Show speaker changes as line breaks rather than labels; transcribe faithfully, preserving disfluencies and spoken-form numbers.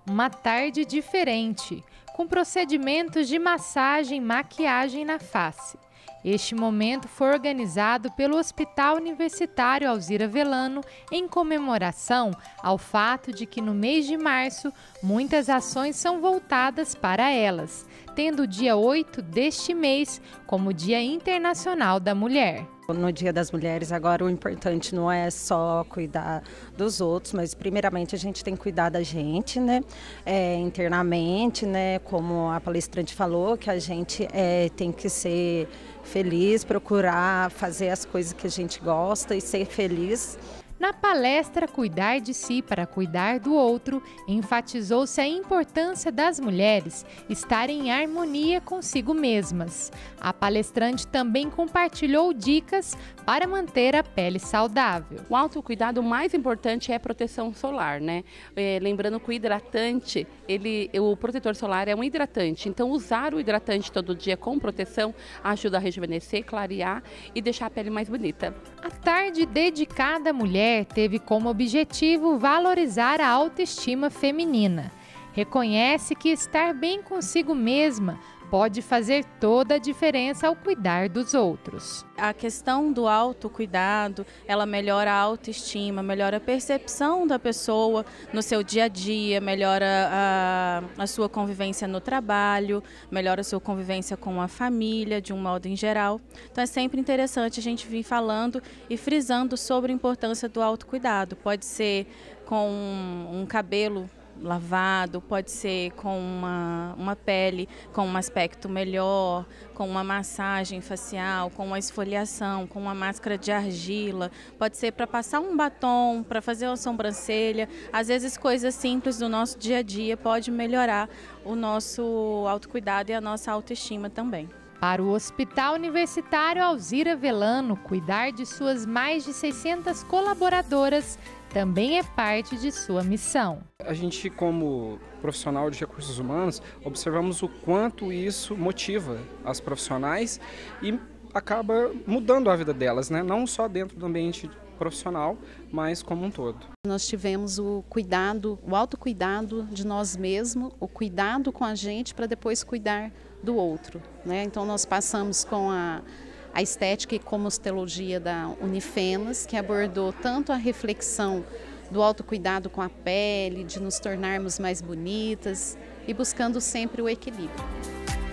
Uma tarde diferente, com procedimentos de massagem e maquiagem na face. Este momento foi organizado pelo Hospital Universitário Alzira Velano em comemoração ao fato de que no mês de março muitas ações são voltadas para elas, tendo o dia oito deste mês como Dia Internacional da Mulher.
No Dia das Mulheres, agora o importante não é só cuidar dos outros, mas primeiramente a gente tem que cuidar da gente, né? É, internamente, né? Como a palestrante falou, que a gente é, tem que ser feliz, procurar fazer as coisas que a gente gosta e ser feliz.
Na palestra Cuidar de Si para Cuidar do Outro, enfatizou-se a importância das mulheres estarem em harmonia consigo mesmas. A palestrante também compartilhou dicas para manter a pele saudável.
O autocuidado mais importante é a proteção solar, né? É, lembrando que o hidratante, ele, o protetor solar é um hidratante, então usar o hidratante todo dia com proteção ajuda a rejuvenescer, clarear e deixar a pele mais bonita.
A tarde dedicada à mulher teve como objetivo valorizar a autoestima feminina. Reconhece que estar bem consigo mesma pode fazer toda a diferença ao cuidar dos outros.
A questão do autocuidado, ela melhora a autoestima, melhora a percepção da pessoa no seu dia a dia, melhora a, a sua convivência no trabalho, melhora a sua convivência com a família, de um modo em geral. Então é sempre interessante a gente vir falando e frisando sobre a importância do autocuidado. Pode ser com um, um cabelo lavado, pode ser com uma, uma pele com um aspecto melhor, com uma massagem facial, com uma esfoliação, com uma máscara de argila, pode ser para passar um batom, para fazer uma sobrancelha. Às vezes coisas simples do nosso dia a dia pode melhorar o nosso autocuidado e a nossa autoestima também.
Para o Hospital Universitário Alzira Velano, cuidar de suas mais de seiscentas colaboradoras também é parte de sua missão.
A gente, como profissional de recursos humanos, observamos o quanto isso motiva as profissionais e acaba mudando a vida delas, né? Não só dentro do ambiente profissional, mas como um todo.
Nós tivemos o cuidado, o autocuidado de nós mesmos, o cuidado com a gente para depois cuidar do outro, né? Então nós passamos com a a estética e comostologia da Unifenas, que abordou tanto a reflexão do autocuidado com a pele, de nos tornarmos mais bonitas e buscando sempre o equilíbrio.